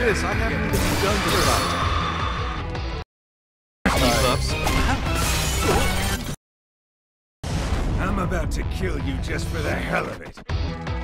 this. I have to be done for I'm about to kill you just for the hell of it.